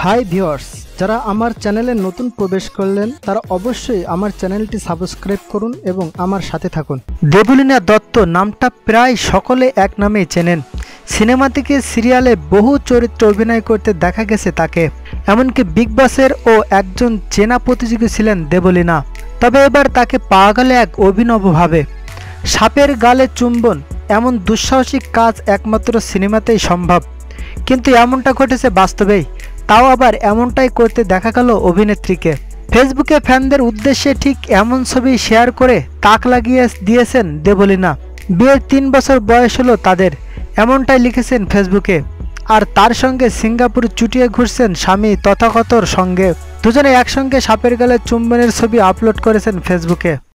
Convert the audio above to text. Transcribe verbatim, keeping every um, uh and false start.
Hi viewers, যারা আমার চ্যানেলে নতুন প্রবেশ করলেন তারা অবশ্যই আমার চ্যানেলটি সাবস্ক্রাইব করুন এবং আমার সাথে থাকুন। দেবলীনা দত্ত নামটা প্রায় সকলে এক নামেই চেনেন। সিনেমা থেকে সিরিয়ালে বহু চরিত্রে অভিনয় করতে দেখা গেছে তাকে। এমনকি বিগ বসের ও একজন চেনা প্রতিযোগী ছিলেন দেবলীনা। তবে এবার তাকে পাওয়া গেল এক অভিনবভাবে। সাপের গালে চুম্বন, এমন দুঃসাহসিক কাজ একমাত্র সিনেমাতেই সম্ভব, কিন্তু এমনটা ঘটেছে বাস্তবেই। তাও আবার এমনটাই করতে দেখা গেল অভিনেত্রীকে। ফেসবুকে ফ্যানদের উদ্দেশ্যে ঠিক এমন ছবি শেয়ার করে তাক লাগিয়ে দিয়েছেন দেবলীনা। বিয়ের তিন বছর বয়স হলো তাদের, এমনটাই লিখেছেন ফেসবুকে। আর তার সঙ্গে সিঙ্গাপুর চুটিয়ে ঘুরছেন স্বামী তথাগতর সঙ্গে। দুজনে একসঙ্গে সাপের গালে চুম্বনের ছবি আপলোড করেছেন ফেসবুকে।